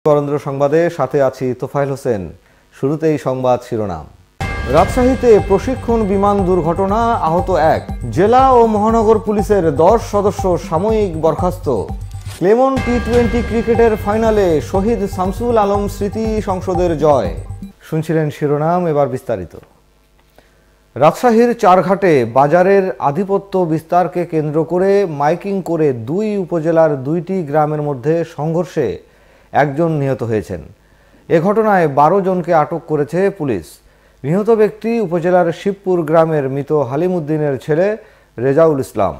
বরেন্দ্র সংবাদে সাথে আছি তোফায়েল হোসেন। শুরুতেই সংবাদ শিরোনাম। রাজশাহীতে প্রশিক্ষণ বিমান দুর্ঘটনা, আহত এক। জেলা ও মহানগর পুলিশের 10 সদস্য সাময়িক বরখাস্ত। ক্লেমন টি-20 ক্রিকেটের ফাইনালে শহীদ শামসুল আলম স্মৃতি সংসদের জয়। শুনছিলেন শিরোনাম, এবার বিস্তারিত। রাজশাহীর চারঘাটে বাজারের আধিপত্য বিস্তারকে কেন্দ্র করে মাইকিং করে 2 উপজেলার 2টি গ্রামের মধ্যে সংঘর্ষে একজন নিহত হয়েছেন। এ ঘটনায় 12 জনকে আটক করেছে পুলিশ। নিহত ব্যক্তি উপজেলার শিবপুর গ্রামের মৃত হালিম উদ্দিনের ছেলে রেজাউল ইসলাম।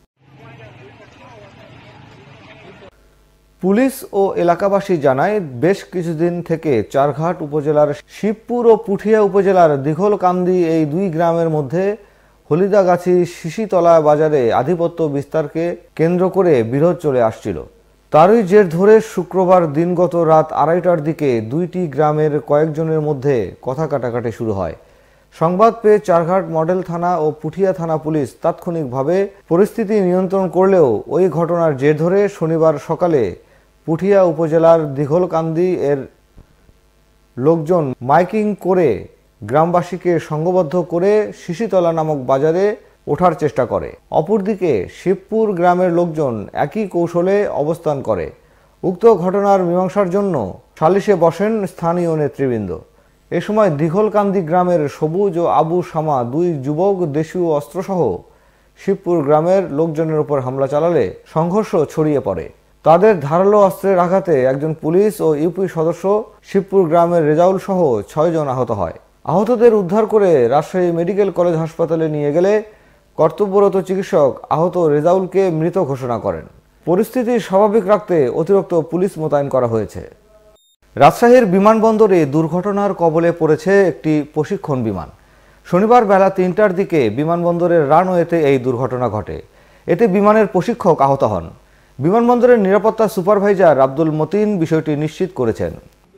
পুলিশ ও এলাকাবাসী জানায়, বেশ কিছুদিন থেকে চারঘাট উপজেলার শিবপুর ও পুঠিয়া উপজেলার দীঘলকান্দি এই 2 গ্রামের মধ্যে হলিদাগাছি শিশিতলা বাজারে আধিপত্য বিস্তারকে কেন্দ্র করে বিরোধ চলে আসছিল। তারই জের ধরে শুক্রবার দিনগত রাত 2:30টার দিকে 2টি গ্রামের কয়েকজনের মধ্যে কথা কাটাকাটি শুরু হয়। সংবাদ পেয়ে চারঘাট মডেল থানা ও পুঠিয়া থানা পুলিশ তাৎক্ষণিকভাবে পরিস্থিতি নিয়ন্ত্রণ করলেও ওই ঘটনার জের ধরে শনিবার সকালে পুঠিয়া উপজেলার দীঘলকান্দি এর লোকজন মাইকিং করে গ্রামবাসীকে সংঘবদ্ধ করে শিশিতলা নামক বাজারে ওঠার চেষ্টা করে। অপরদিকে শিবপুর গ্রামের লোকজন একই কৌশলে অবস্থান করে। উক্ত ঘটনার মীমাংসার জন্য সালিশে বসেন স্থানীয় নেতৃবৃন্দ। এ সময় দীঘলকান্দি গ্রামের সবুজ ও আবু শামা 2 যুবক দেশীয় অস্ত্রসহ শিবপুর গ্রামের লোকজনের উপর হামলা চালালে সংঘর্ষ ছড়িয়ে পড়ে। তাদের ধারালো অস্ত্রের আঘাতে একজন পুলিশ ও ইউপি সদস্য, শিবপুর গ্রামের রেজাউল সহ 6 জন আহত হয়। আহতদের উদ্ধার করে রাজশাহী মেডিকেল কলেজ হাসপাতালে নিয়ে গেলে কর্তব্যরত চিকিৎসক আহত রেজাউলকে মৃত ঘোষণা করেন। পরিস্থিতি স্বাভাবিক রাখতে অতিরিক্ত পুলিশ মোতায়েন করা হয়েছে। রাজশাহীর বিমানবন্দরে দুর্ঘটনার কবলে পড়েছে একটি প্রশিক্ষণ বিমান। শনিবার বেলা 3টার দিকে বিমানবন্দরের রানওয়েতে এই দুর্ঘটনা ঘটে। এতে বিমানের প্রশিক্ষক আহত হন। বিমানবন্দরের নিরাপত্তা সুপারভাইজার আব্দুল মতিন বিষয়টি নিশ্চিত করেছেন।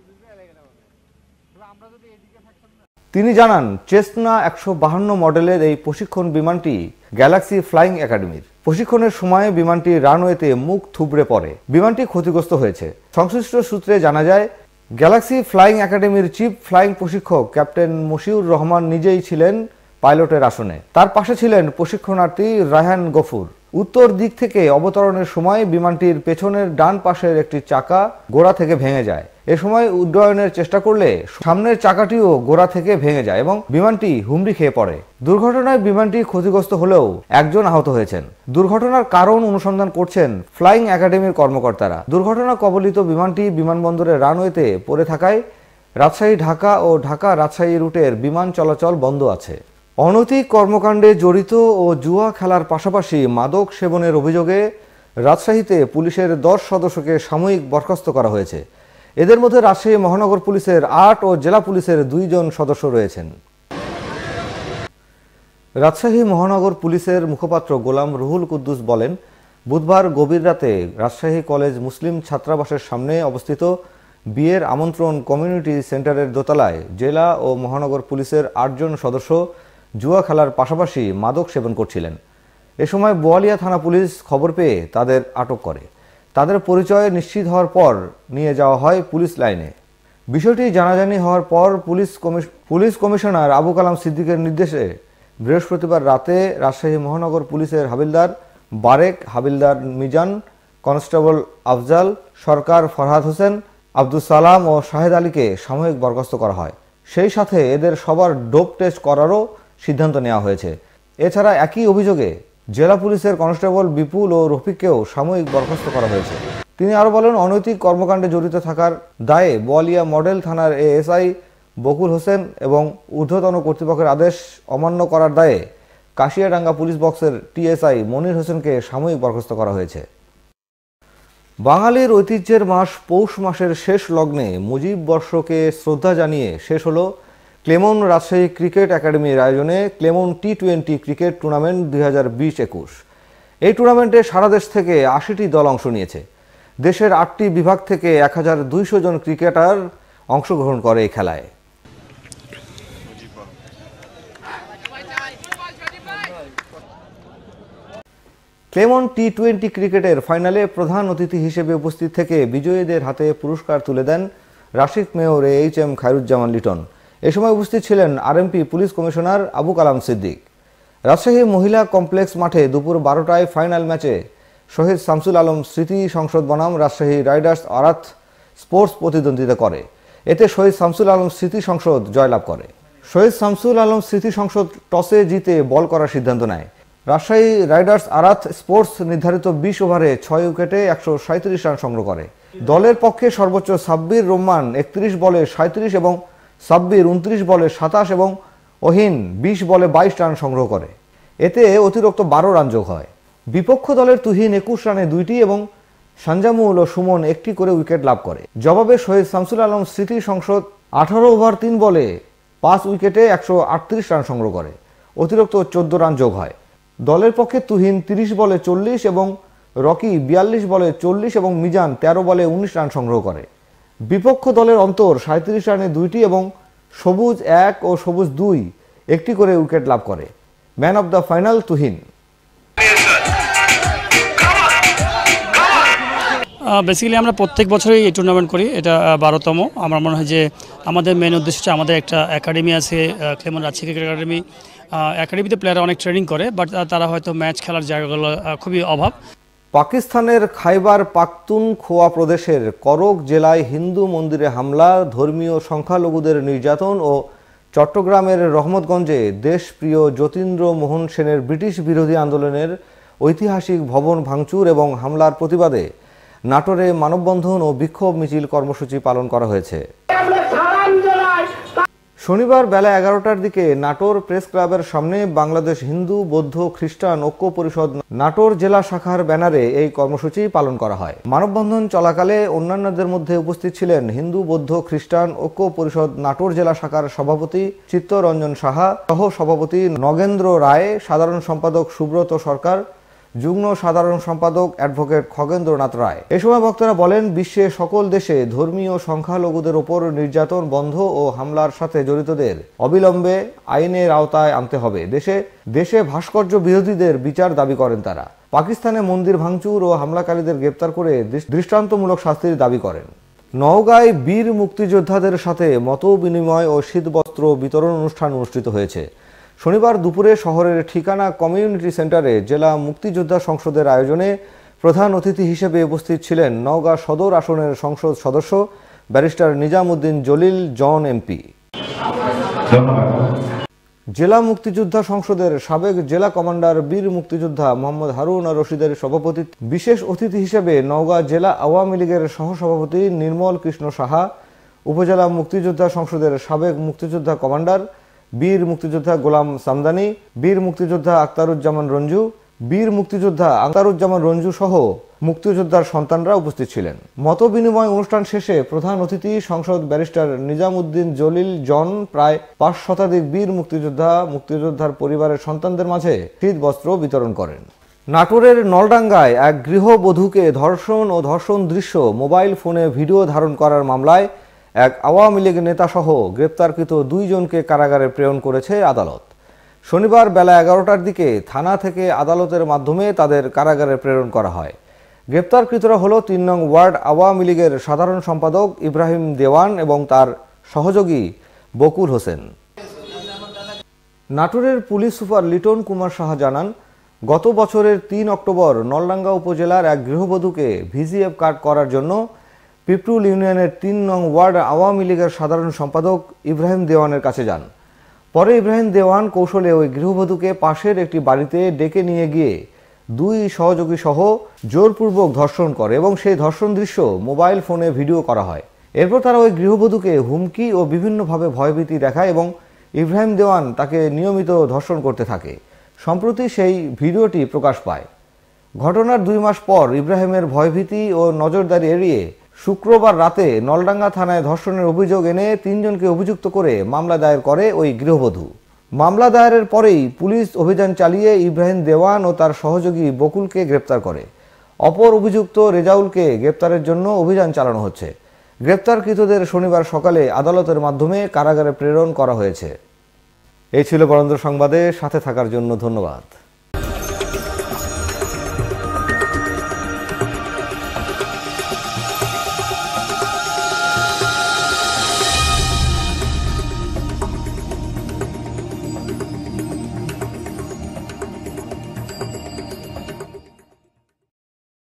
তিনি জানান, চেসনা 152 মডেলের এই প্রশিক্ষণ বিমানটি গ্যালাক্সি ফ্লাইং একাডেমির। প্রশিক্ষণের সময় বিমানটি রানওয়েতে মুখ থুবড়ে পড়ে। বিমানটি ক্ষতিগ্রস্ত হয়েছে। সংশ্লিষ্ট সূত্রে জানা যায়, গ্যালাক্সি ফ্লাইং একাডেমির চিফ ফ্লাইং প্রশিক্ষক ক্যাপ্টেন মশিউর রহমান নিজেই ছিলেন পাইলটের আসনে। তার পাশে ছিলেন প্রশিক্ষণার্থী রায়হান গফুর। উত্তর দিক থেকে অবতরণের সময় বিমানটির পেছনের ডান পাশের একটি চাকা গোড়া থেকে ভেঙে যায়। এ সময় উড্ডয়নের চেষ্টা করলে সামনের চাকাটিও গোড়া থেকে ভেঙে যায় এবং বিমানটি হুমড়ি খেয়ে পড়ে। দুর্ঘটনায় বিমানটি ক্ষতিগ্রস্ত হলেও একজন আহত হয়েছেন। দুর্ঘটনার কারণ অনুসন্ধান করছেন ফ্লাইং একাডেমির কর্মকর্তারা। দুর্ঘটনা কবলিত বিমানটি বিমানবন্দরের রানওয়েতে পড়ে থাকায় রাজশাহী ঢাকা ও ঢাকা রাজশাহী রুটের বিমান চলাচল বন্ধ আছে। অনৈতিক কর্মকাণ্ডে জড়িত ও জুয়া খেলার পাশাপাশি মাদক সেবনের অভিযোগে রাজশাহীতে পুলিশের 10 সদস্যকে সাময়িক বরখাস্ত করা হয়েছে। এদের মধ্যে রাজশাহী মহানগর পুলিশের 8 ও জেলা পুলিশের 2 জন সদস্য রয়েছেন। রাজশাহী মহানগর পুলিশের মুখপাত্র গোলাম রুহুল কুদ্দুস বলেন, বুধবার গভীর রাতে রাজশাহী কলেজ মুসলিম ছাত্রাবাসের সামনে অবস্থিত বিয়ের আমন্ত্রণ কমিউনিটি সেন্টারের দোতলায় জেলা ও মহানগর পুলিশের 8 জন সদস্য জুয়া খেলার পাশাপাশি মাদক সেবন করছিলেন। এ সময় বোয়ালিয়া থানা পুলিশ খবর পেয়ে তাদের আটক করে। তাদের পরিচয় নিশ্চিত হওয়ার পর নিয়ে যাওয়া হয় পুলিশ লাইনে। বিষয়টি জানাজানি হওয়ার পর পুলিশ কমিশনার আবু কালাম সিদ্দিকের নির্দেশে বৃহস্পতিবার রাতে রাজশাহী মহানগর পুলিশের হাবিলদার বারেক, হাবিলদার মিজান, কনস্টেবল আফজাল, সরকার ফরহাদ হোসেন, আব্দুল সালাম ও শাহেদ আলীকে সাময়িক বরখাস্ত করা হয়। সেই সাথে এদের সবার ডোপ টেস্ট করারও সিদ্ধান্ত নেওয়া হয়েছে। এছাড়া একই অভিযোগে জেলা পুলিশের কনস্টেবল বিপুল ও রফিককেও সাময়িক বরখাস্ত করা হয়েছে। তিনি আরও বলেন, অনৈতিক কর্মকাণ্ডে জড়িত থাকার দায়ে বোয়ালিয়া মডেল থানার এএসআই বকুল হোসেন এবং ঊর্ধ্বতন কর্তৃপক্ষের আদেশ অমান্য করার দায়ে কাশিয়াডাঙ্গা পুলিশ বক্সের টিএসআই মনির হোসেনকে সাময়িক বরখাস্ত করা হয়েছে। বাঙালির ঐতিহ্যের মাস পৌষ মাসের শেষ লগ্নে মুজিব বর্ষকে শ্রদ্ধা জানিয়ে শেষ হলো ক্লেমন রাজশাহী ক্রিকেট একাডেমির আয়োজনে ক্লেমন টি-20 ক্রিকেট টুর্নামেন্ট 2020-21। এই টুর্নামেন্টে সারা দেশ থেকে 80টি দল অংশ নিয়েছে। দেশের 8টি বিভাগ থেকে 1200 জন ক্রিকেটার অংশগ্রহণ করে এই খেলায়। ক্লেমন টি-20 ক্রিকেটের ফাইনালে প্রধান অতিথি হিসেবে উপস্থিত থেকে বিজয়ীদের হাতে পুরস্কার তুলে দেন রাশিক মেয়র এইচ.এম. খায়রুজ্জামান লিটন। এ সময় উপস্থিত ছিলেন RMP police commissioner Abu Kalam Siddique. Rajshahi মহিলা কমপ্লেক্স মাঠে দুপুর 12টায় ফাইনাল ম্যাচে শহীদ শামসুল আলম স্মৃতি সংসদ বনাম রাজশাহী রাইডার্স আরাত স্পোর্টস প্রতিদ্বন্দ্বিতা করে। এতে শহীদ শামসুল আলম স্মৃতি সংসদ জয়লাভ করে। শহীদ শামসুল আলম স্মৃতি সংসদ টসে জিতে বল করার সিদ্ধান্ত নেয়। রাজশাহী রাইডার্স আরাত স্পোর্টস নির্ধারিত 20 ওভারে 6 উইকেটে 137 রান সংগ্রহ করে। দলের পক্ষে সর্বোচ্চ সাব্বির রহমান 31 বলে 37 এবং সাব্বির 29 বলে 27 এবং ওহিন 20 বলে 22 রান সংগ্রহ করে। এতে অতিরিক্ত 12 রান যোগ হয়। বিপক্ষ দলের তুহিন 21 রানে 2টি এবং সানজামুল ও সুমন 1টি করে উইকেট লাভ করে। জবাবে শহীদ শামসুল আলম স্মৃতি সংসদ 18 ওভার 3 বলে 5 উইকেটে 138 রান সংগ্রহ করে। অতিরিক্ত 14 রান যোগ হয়। দলের পক্ষে তুহিন 30 বলে 40 এবং রকি 42 বলে 40 এবং মিজান 13 বলে 19 রান সংগ্রহ করে। বিপক্ষ দলের অন্তর 37 রানে 2টি এবং সবুজ 1 ও সবুজ 2 1টি করে উইকেট লাভ করে। Man of the final Tuhin. Basically আমরা প্রত্যেক বছরই এই টুর্নামেন্ট করি, এটা 12তম। আমার মনে হয় যে আমাদের মেন উদ্দেশ্য হচ্ছে আমাদের একটা একাডেমি আছে, ক্লেমন রাজশাহী ক্রিকেট একাডেমি। একাডেমিতে প্লেয়াররা অনেক ট্রেনিং করে, বাট তারা হয়তো ম্যাচ খেলার জায়গাগুলো খুবই অভাব। পাকিস্তানের খাইবার পাখতুনখোয়া প্রদেশের করক জেলায় হিন্দু মন্দিরে হামলা, ধর্মীয় সংখ্যালঘুদের নির্যাতন ও চট্টগ্রামের রহমতগঞ্জে দেশপ্রিয় যতীন্দ্র মোহন সেনের ব্রিটিশ বিরোধী আন্দোলনের ঐতিহাসিক ভবন ভাঙচুর এবং হামলার প্রতিবাদে নাটোরে মানববন্ধন ও বিক্ষোভ মিছিল কর্মসূচি পালন করা হয়েছে। শনিবার বেলা 11টার দিকে নাটোর প্রেস ক্লাবের সামনে বাংলাদেশ হিন্দু বৌদ্ধ খ্রিস্টান ঐক্য পরিষদ নাটোর জেলা শাখার ব্যানারে এই কর্মসূচি পালন করা হয়। মানববন্ধন চলাকালে অন্যান্যদের মধ্যে উপস্থিত ছিলেন হিন্দু বৌদ্ধ খ্রিস্টান ঐক্য পরিষদ নাটোর জেলা শাখার সভাপতি চিত্তরঞ্জন সাহা, সহ সভাপতি নগেন্দ্র রায়, সাধারণ সম্পাদক সুব্রত সরকার, যুগ্ম সাধারণ সম্পাদক অ্যাডভোকেট খগেন্দ্রনাথ রায়। এ সময় বক্তারা বলেন, বিশ্বে সকল দেশে ধর্মীয় সংখ্যালঘুদের ওপর নির্যাতন বন্ধ ও হামলার সাথে জড়িতদের অবিলম্বে আইনের আওতায় আনতে হবে। দেশে ভাস্কর্য বিরোধীদের বিচার দাবি করেন তারা। পাকিস্তানে মন্দির ভাঙচুর ও হামলাকারীদের গ্রেপ্তার করে দৃষ্টান্তমূলক শাস্তির দাবি করেন। নওগাঁয় বীর মুক্তিযোদ্ধাদের সাথে মত বিনিময় ও শীতবস্ত্র বিতরণ অনুষ্ঠান অনুষ্ঠিত হয়েছে। শনিবার দুপুরে শহরের ঠিকানা কমিউনিটি সেন্টারে জেলা মুক্তিযোদ্ধা সংসদের আয়োজনে প্রধান অতিথি হিসেবে উপস্থিত ছিলেন নওগাঁ সদর আসনের সংসদ সদস্য ব্যারিস্টার নিজামউদ্দিন জলিল জন এমপি। জেলা মুক্তিযোদ্ধা সংসদের সাবেক জেলা কমান্ডার বীর মুক্তিযোদ্ধা মোহাম্মদ হারুন রশিদের সভাপতিত্বে বিশেষ অতিথি হিসেবে নওগাঁ জেলা আওয়ামী লীগের সহসভাপতি নির্মল কৃষ্ণ সাহা, উপজেলা মুক্তিযোদ্ধা সংসদের সাবেক মুক্তিযোদ্ধা কমান্ডার বীর মুক্তিযোদ্ধা গোলাম সামদানি, বীর মুক্তিযোদ্ধা আখতারুজ্জামান রঞ্জু, বীর মুক্তিযোদ্ধা আখতারুজ্জামান রঞ্জু সহ মুক্তিযোদ্ধার সন্তানরা উপস্থিত ছিলেন। মত বিনিময় অনুষ্ঠান শেষে প্রধান অতিথি সংসদ ব্যারিস্টার নিজামউদ্দিন জলিল জন প্রায় 5 শতাধিক বীর মুক্তিযোদ্ধার পরিবারের সন্তানদের মাঝে শীত বস্ত্র বিতরণ করেন। নাটোরের নলডাঙ্গায় এক গৃহবধূকে ধর্ষণ ও ধর্ষণ দৃশ্য মোবাইল ফোনে ভিডিও ধারণ করার মামলায় এক আওয়ামী লীগ নেতাসহ গ্রেপ্তারকৃত 2 জনকে কারাগারে প্রেরণ করেছে আদালত। শনিবার বেলা 11টার দিকে থানা থেকে আদালতের মাধ্যমে তাদের কারাগারে প্রেরণ করা হয়। গ্রেপ্তারকৃতরা হল 3 নং ওয়ার্ড আওয়ামী লীগের সাধারণ সম্পাদক ইব্রাহিম দেওয়ান এবং তার সহযোগী বকুল হোসেন। নাটোরের পুলিশ সুপার লিটন কুমার সাহা জানান, গত বছরের 3 অক্টোবর নলডাঙ্গা উপজেলার এক গৃহবধূকে ভিজিএফ কার্ড করার জন্য পিপরুল ইউনিয়নের 3 নং ওয়ার্ড আওয়ামী লীগের সাধারণ সম্পাদক ইব্রাহিম দেওয়ানের কাছে যান। পরে ইব্রাহিম দেওয়ান কৌশলে ওই গৃহবধূকে পাশের একটি বাড়িতে ডেকে নিয়ে গিয়ে 2 সহযোগী সহ জোরপূর্বক ধর্ষণ করে এবং সেই ধর্ষণ দৃশ্য মোবাইল ফোনে ভিডিও করা হয়। এরপর তারা ওই গৃহবধূকে হুমকি ও বিভিন্নভাবে ভয়ভীতি দেখায় এবং ইব্রাহিম দেওয়ান তাকে নিয়মিত ধর্ষণ করতে থাকে। সম্প্রতি সেই ভিডিওটি প্রকাশ পায়। ঘটনার 2 মাস পর ইব্রাহিমের ভয়ভীতি ও নজরদারি এড়িয়ে শুক্রবার রাতে নলডাঙ্গা থানায় ধর্ষণের অভিযোগ এনে 3 জনকে অভিযুক্ত করে মামলা দায়ের করে ওই গৃহবধূ। মামলা দায়েরের পরেই পুলিশ অভিযান চালিয়ে ইব্রাহিম দেওয়ান ও তার সহযোগী বকুলকে গ্রেপ্তার করে। অপর অভিযুক্ত রেজাউলকে গ্রেপ্তারের জন্য অভিযান চালানো হচ্ছে। গ্রেপ্তারকৃতদের শনিবার সকালে আদালতের মাধ্যমে কারাগারে প্রেরণ করা হয়েছে। এই ছিল বরেন্দ্র সংবাদে সাথে থাকার জন্য ধন্যবাদ।